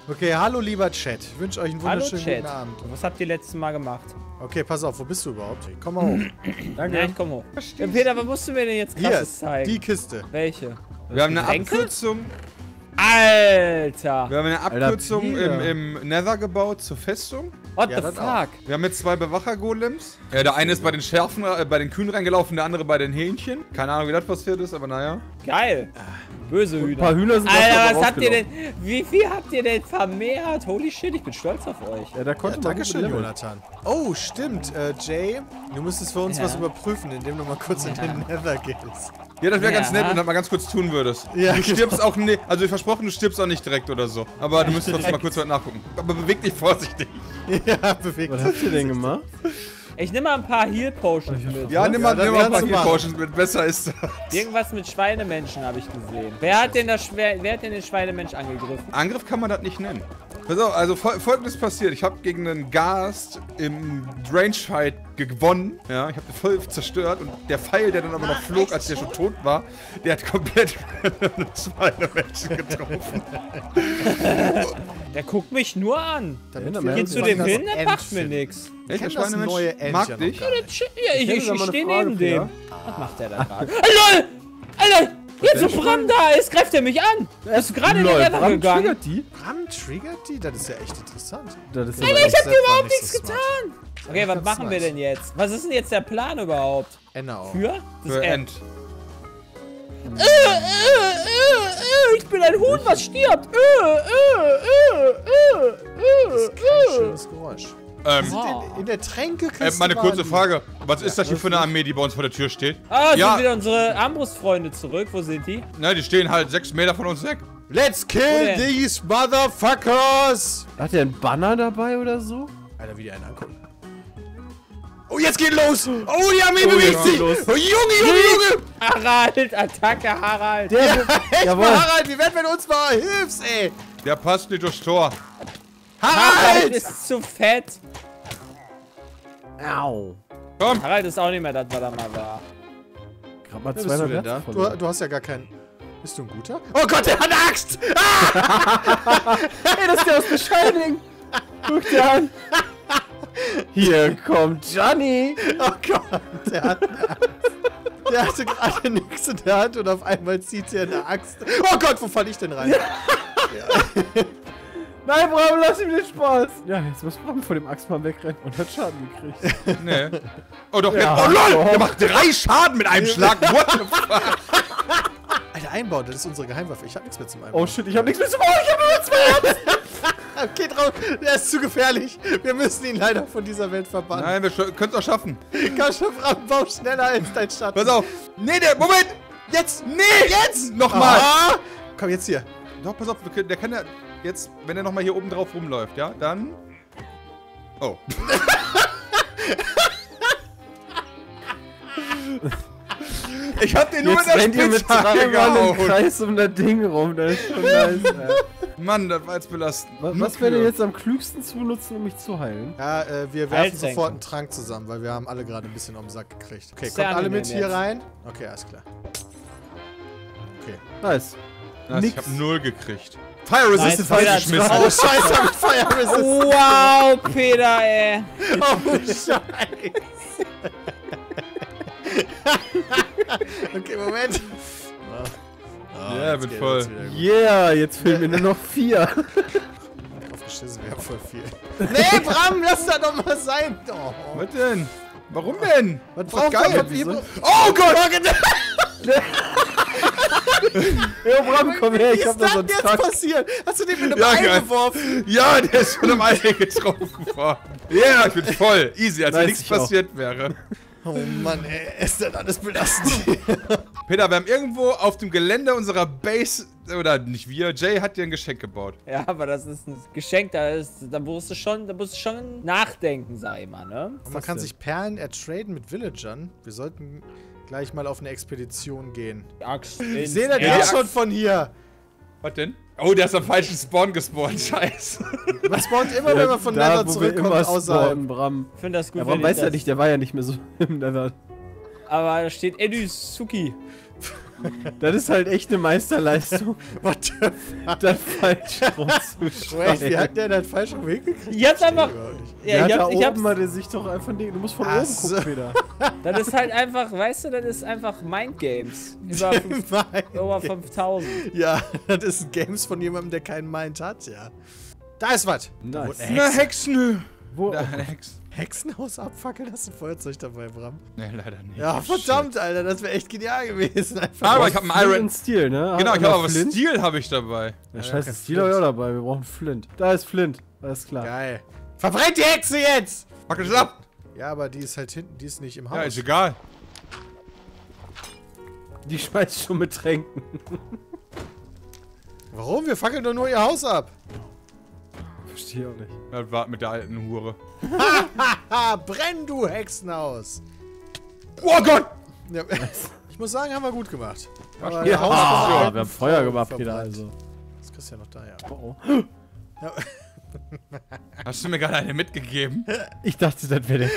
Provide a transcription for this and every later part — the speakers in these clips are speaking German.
Okay, hallo lieber Chat. Ich wünsche euch einen Hallo wunderschönen Chat. guten Abend. Was habt ihr letztes Mal gemacht? Okay, pass auf, wo bist du überhaupt? Komm mal hoch. Danke. Ja, ich komm hoch. Ja, Peter, was musst du mir denn jetzt krasses zeigen? Die Kiste. Welche? Wir haben eine Tränke? Abkürzung. Alter! Wir haben eine Abkürzung Alter, im Nether gebaut zur Festung. What Ja, the das fuck? Wir haben jetzt 2 Bewacher-Golems. Der eine ist bei den Schärfen, bei den Kühen reingelaufen, der andere bei den Hähnchen. Keine Ahnung, wie das passiert ist, aber naja. Geil. Böse Hühner. Ein paar Hühner sind Alter, was habt ihr denn? Wie viel habt ihr denn vermehrt? Holy shit, ich bin stolz auf euch. Ja, da konnte man Dankeschön, gut leveln. Jonathan. Oh, stimmt. Jay, du müsstest für uns Ja. was überprüfen, indem du mal kurz in den Nether gehst. Ja, das wäre Ja. ganz nett, wenn du das mal ganz kurz tun würdest. Ja, Du genau. stirbst auch nicht, also versprochen, du stirbst auch nicht direkt oder so. Aber du müsstest trotzdem mal kurz was nachgucken. Aber beweg dich vorsichtig. Ja, bewegt Was habt ihr denn gemacht? Ich nehme mal ein paar Heal Potions mit. Ja, nimm mal das ein paar kannst du Heal machen. Potions mit, besser ist das. Irgendwas mit Schweinemenschen habe ich gesehen. Wer hat denn den Schweinemensch angegriffen? Angriff kann man das nicht nennen. Pass auf, also folgendes passiert. Ich habe gegen einen Ghast im Range-Fight gewonnen. Ja, ich habe den voll zerstört und der Pfeil, der dann aber noch flog, als der schon tot war, der hat komplett zwei Menschen getroffen. Der guckt mich nur an. Damit Ja, wir Geh zu das dem hin, der End macht mir finden. nix. Echt, der kenn das neue Schweinemensch End mag ja noch dich. gar nicht. Ja, ich hätte da mal eine stehe Frage, neben Peter. dem. Was macht der da gerade? LOL! Alter! Jetzt wo Bram da ist, greift er mich an! Er ist gerade in den Nether Bram gegangen. triggert die? Bram triggert die? Das ist ja echt interessant. Das ist Alter, aber ich hab dir war überhaupt nicht nichts so smart. getan! Okay, was ganz machen wir nice. denn jetzt? Was ist denn jetzt der Plan überhaupt? Ende auf. Für? Das Für End. End. Ich bin ein Huhn, was stirbt! Das ist kein schönes Geräusch. In der Tränkekiste. Meine waren kurze die. Frage. Was ist das hier für eine Armee, die bei uns vor der Tür steht? Ah, Ja. sind wieder unsere Armbrustfreunde zurück. Wo sind die? Na, die stehen halt 6 Meter von uns weg. Let's Wo kill denn? these motherfuckers! Hat der einen Banner dabei oder so? Alter, wie die einen angucken. Oh, jetzt geht los! Oh, die Armee Oh, bewegt jetzt sich! geht los. Oh, Junge! Harald, Attacke, Harald! Der, Echt jawohl. mal, Harald, wie werden wir uns mal hilfst, ey? Der passt nicht durchs Tor. Harald Harald! ist zu fett! Au. Komm. Harald ist auch nicht mehr das, was er mal war. Gerade mal bist du 200 denn da? Herzen verloren. Du hast ja gar keinen... Bist du ein guter? Oh Gott, der hat eine Axt! Hey, das ist der aus The Shining. Guck dir an. Hier kommt Johnny. Oh Gott, der hat eine Axt. Der hatte gerade nichts in der Hand und auf einmal zieht er eine Axt. Oh Gott, wo fall ich denn rein? Nein, Bram, lass ihm den Spaß. Ja, jetzt muss Bram vor dem Axtmann wegrennen und hat Schaden gekriegt. Nee. Oh doch, Ja, oh lol! doch. Der macht 3 Schaden mit einem Schlag. What the fuck? Alter, einbauen, das ist unsere Geheimwaffe. Ich hab nichts mehr zum Einbauen. Oh shit, ich hab nichts mehr zu bauen. Ich hab nur 2 Herzen. Okay, drauf, der ist zu gefährlich. Wir müssen ihn leider von dieser Welt verbannen. Nein, wir können es auch schaffen. Komm schon, Bram, bau schneller als dein Schatten. Pass auf. Nee, Moment. Jetzt! Nee, jetzt! Nochmal. Ah! Komm, jetzt hier. Doch, pass auf, der kann ja jetzt, wenn er nochmal hier oben drauf rumläuft, ja, dann... Oh. Ich hab den nur Jetzt mit der rennt ihr mit Spitzhacke 3 Mann im gehauen. Kreis um das Ding rum. Das ist schon nice. Mann, das war jetzt belastend. Was wäre denn jetzt am klügsten zu benutzen, um mich zu heilen? Ja, wir werfen Heiltränke. sofort einen Trank zusammen, weil wir haben alle gerade ein bisschen am Sack gekriegt. Okay, Sehr kommt alle mit angenehm hier jetzt. rein? Okay, alles klar. Okay. Nice. Nice, ich Nix. hab 0 gekriegt. Fire Resistance Nice, hab ich Peter, geschmissen. Oh, scheiße, mit Fire Resistance. Wow, Peter, ey! Oh, scheiße. Okay, Moment. Ja, bin voll. Yeah, jetzt fehlen mir nur noch 4. Aufgeschissen, wir haben voll viel. Nee, Bram, lass das doch mal sein. Oh. Was denn? Warum denn? Was doch geil. Wieso? Oh Gott! Ja, Bram, komm her, Wie ich hab ist da das so einen jetzt Trank. passiert? Hast du den mit einem Ja, Ei geil. geworfen? Ja, der ist von einem Ei getroffen worden. Ja, yeah, ich bin voll. Easy, als wenn Weiß nichts ich auch. passiert wäre. Oh Mann, ey, ist das alles belastend. Peter, wir haben irgendwo auf dem Gelände unserer Base, oder nicht wir, Jay hat dir ein Geschenk gebaut. Ja, aber das ist ein Geschenk, da musst du schon nachdenken, sag ich mal, ne? Man kann sich Perlen ertraden mit Villagern. Wir sollten gleich mal auf eine Expedition gehen. Axt Ich sehe das Ja. jetzt schon von hier. Was denn? Oh, der ist am falschen Spawn gespawnt, scheiße. Man spawnt immer, wenn man von Nether zurückkommt, außerhalb. außerhalb. Bram. Ich finde das gut, Ja, Bram wenn weiß ich ja das, nicht, der war ja nicht mehr so im Nether. aber da steht Edusuki. Das ist halt echt eine Meisterleistung, What the fuck? das falsch Wait, wie rumzuschreiben. hat der das falsch rum hingekriegt? Ich hab's einfach. Ja, Ja, da ich hab's. oben hat er sich doch einfach nicht. Du musst von Ach oben so. gucken wieder. Das ist halt einfach, weißt du, das ist einfach Mindgames. Über 5000. Ja, das ist Games von jemandem, der keinen Mind hat, ja. Da ist was. Nice. Na, Hexen. Wo? Da, eine Hex. Hexenhaus abfackeln, hast du ein Feuerzeug dabei, Bram? Ne, leider nicht. Ja, verdammt, Alter, das wäre echt genial gewesen. Einfach Aber ich habe einen Iron... Steel, ne? Genau, ich Oder habe aber Flint? Steel habe ich dabei. Ja, Ja, scheiße, kein Steel habe ich auch Flint. dabei. Wir brauchen Flint. Da ist Flint. Alles klar. Geil. Verbrennt die Hexe jetzt! Fackelt es ab. Ja, aber die ist halt hinten, die ist nicht im Haus. Ja, ist egal. Die schmeißt schon mit Tränken. Warum? Wir fackeln doch nur ihr Haus ab. Verstehe auch nicht. Das war mit der alten Hure. Ah, brenn, du Hexenhaus! Oh Gott! Ja, ich muss sagen, haben wir gut gemacht. Aber Ja, der Haus Ah, war wir haben Feuer gemacht, verbrannt. Peter, also. Das kriegst du ja noch da, ja. Oh, oh. Ja. Hast du mir gerade eine mitgegeben? Ich dachte, das wäre der.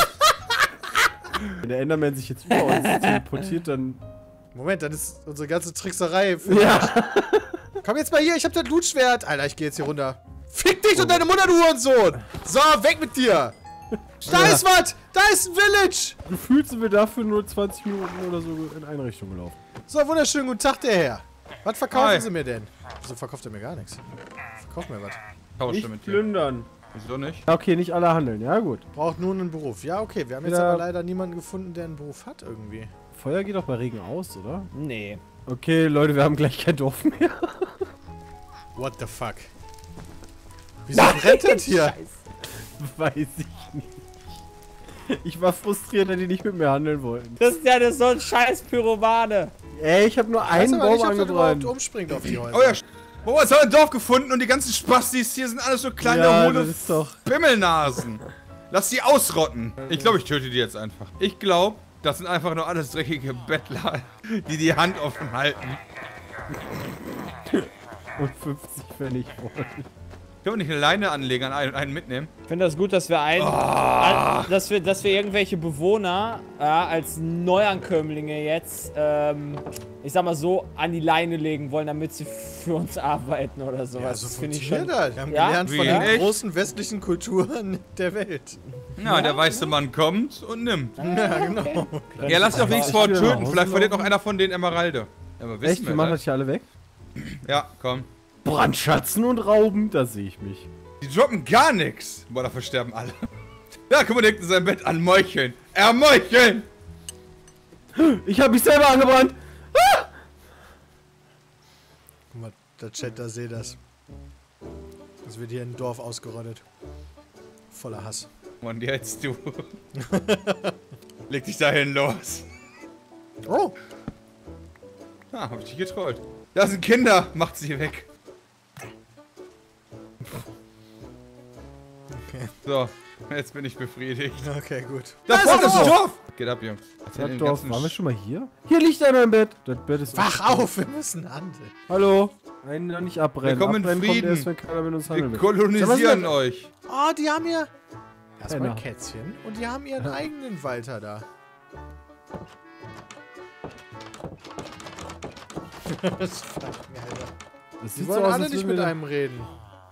Wenn der Enderman sich jetzt über uns teleportiert, dann. Moment, dann ist unsere ganze Trickserei für Ja! Komm jetzt mal hier, ich hab das Blutschwert. Alter, ich geh jetzt hier runter. Fick dich und deine Mutter, du Hurensohn! So, weg mit dir! Da ist was! Da ist ein Village! Gefühlt sind wir dafür nur 20 Minuten oder so in eine Richtung gelaufen. So, wunderschönen guten Tag, der Herr. Was verkaufen Hi. Sie mir denn? Wieso verkauft er mir gar nichts? Verkauft mir was. Tausche Nicht mit dir. plündern. Wieso nicht? Ja, okay, nicht alle handeln. Ja, gut. Braucht nun einen Beruf. Ja, okay, wir haben jetzt Ja. aber leider niemanden gefunden, der einen Beruf hat irgendwie. Feuer geht doch bei Regen aus, oder? Nee. Okay, Leute, wir haben gleich kein Dorf mehr. What the fuck? Wieso brennt das hier? Weiß ich nicht. Ich war frustriert, dass die nicht mit mir handeln wollten. Das ist ja so ein scheiß Pyromane. Ey, ich habe nur Ich weiß einen aber Baum nicht, ob das überhaupt angebrannt. umspringt auf die Häuser. Oh ja, wo hast du ein Dorf gefunden und die ganzen Spastis hier sind alles so kleine, Ja, hohle das ist doch... Pimmelnasen. Lass die ausrotten. Ich glaube, ich töte die jetzt einfach. Ich glaube, das sind einfach nur alles dreckige Bettler, die die Hand offen halten. Und 50 Pfennig wollen. Können wir nicht eine Leine anlegen, an einen mitnehmen? Ich finde das gut, dass wir dass wir irgendwelche Bewohner als Neuankömmlinge jetzt, ich sag mal so, an die Leine legen wollen, damit sie für uns arbeiten oder sowas. Ja, so das finde ich funktioniert schon. das. Wir haben Ja? gelernt von Wie? den Echt? großen westlichen Kulturen der Welt. Ja, der weiße Mann kommt und nimmt. Ja, genau. Ja, lass doch nichts vor Ich will nach töten. Hause Vielleicht verliert noch laufen. einer von den Emeralde. Ja, aber wissen Echt, wir machen das hier alle weg? Ja, komm. Brandschatzen und Rauben, da sehe ich mich. Die droppen gar nichts. Boah, dafür sterben alle. Ja, guck mal, der liegt in seinem Bett an Meucheln. Meucheln! Ich habe mich selber angebrannt. Guck mal, der Chat, da seht das. Das wird hier ein Dorf ausgerottet. Voller Hass. Mann, jetzt du. Leg dich dahin los. Oh! Ah, hab ich dich getrollt. Da sind Kinder. Macht sie weg. Okay. So, jetzt bin ich befriedigt. Okay, gut. Da ist vorne das ist das Dorf! Dorf! Geht ab, Jungs. Erzähl Das den Dorf, ganzen waren wir schon mal hier? Hier liegt einer im Bett. Das Bett ist... Wach auf, wir müssen handeln. Hallo? Einen noch nicht abbrennen. Willkommen in Abbrennen kommt Frieden. erst, wenn keiner mit uns Wir handeln will. kolonisieren euch. Oh, die haben hier erstmal Genau. Kätzchen und die haben ihren eigenen Walter da. Das fragt mir, Alter. Das Die sieht wollen so aus, alle als nicht würden mit wir- einem reden.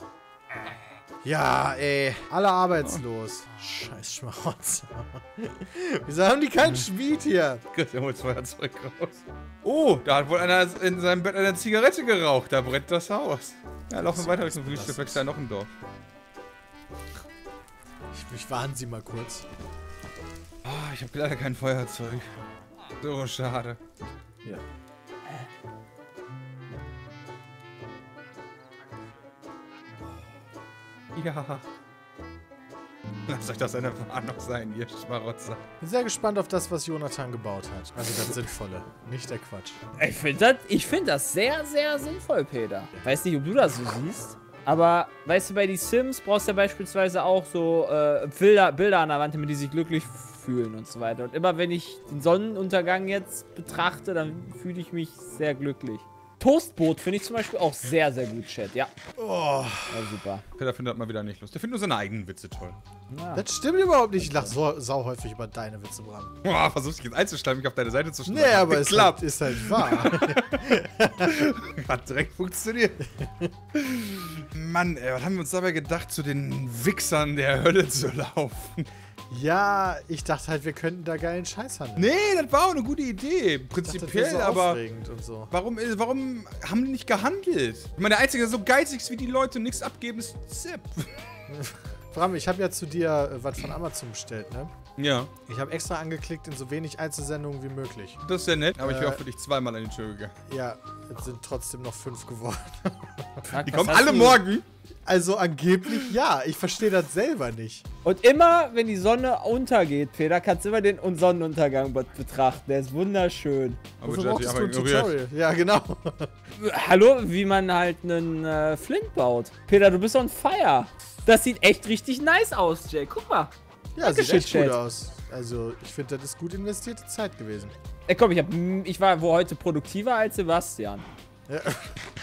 Ja, ey. Alle arbeitslos. Scheiß Schmarotzer. Wieso haben die keinen Schmied hier? Gott, der holt das Feuerzeug raus. Oh, da hat wohl einer in seinem Bett eine Zigarette geraucht. Da brennt das Haus. Ja, laufen wir weiter Richtung Frühstück. Wächst da noch ein Dorf. Ich warne sie mal kurz. Ah, ich habe leider kein Feuerzeug. So schade. Ja. Ja. Lasst euch das eine Warnung sein, ihr Schmarotzer. Bin sehr gespannt auf das, was Jonathan gebaut hat. Also das Sinnvolle, nicht der Quatsch. Ich find das sehr, sehr sinnvoll, Peter. Weiß nicht, ob du das so siehst. Aber, weißt du, bei die Sims brauchst du ja beispielsweise auch so Bilder an der Wand, damit die sich glücklich fühlen und so weiter. Und immer wenn ich den Sonnenuntergang jetzt betrachte, dann fühle ich mich sehr glücklich. Toastbrot finde ich zum Beispiel auch sehr, sehr gut, Chat. Ja. Oh, Ja, super. Peter findet das mal wieder nicht lustig. Der findet nur seine eigenen Witze toll. Ja. das stimmt überhaupt nicht. Ich lache so sauhäufig über deine Witze, Bram. Boah, versuchst dich jetzt einzustellen, mich auf deine Seite zu stellen. Nee, aber es klappt. ist halt wahr. Hat direkt funktioniert. Mann, ey, was haben wir uns dabei gedacht, zu den Wichsern der Hölle zu laufen? Ja, ich dachte halt, wir könnten da geilen Scheiß handeln. Nee, das war auch eine gute Idee. Ich dachte, Prinzipiell, das wär so aber aufregend und so. warum haben die nicht gehandelt? Ich meine, der Einzige, der so geizig ist wie die Leute und nichts abgeben, ist Zip. Bram, ich habe ja zu dir was von Amazon bestellt, ne? Ja, Ich habe extra angeklickt, in so wenig Einzelsendungen wie möglich. das ist sehr nett, aber ich wäre auch für dich zweimal an die Tür gegangen. Ja, es sind trotzdem noch 5 geworden. Die kommen alle morgen. Also angeblich ja, ich verstehe das selber nicht. Und immer, wenn die Sonne untergeht, Peter, kannst du immer den Sonnenuntergang betrachten. Der ist wunderschön. Aber Wofür brauchst du ein ignoriert. Tutorial? Ja, genau. Hallo, wie man halt einen Flint baut. Peter, du bist on fire. Das sieht echt richtig nice aus, Jay. Guck mal. Ja, sieht Dankeschön, echt gut Chat. aus. Also, ich finde, das ist gut investierte Zeit gewesen. Komm, ich war wohl heute produktiver als Sebastian. Ja.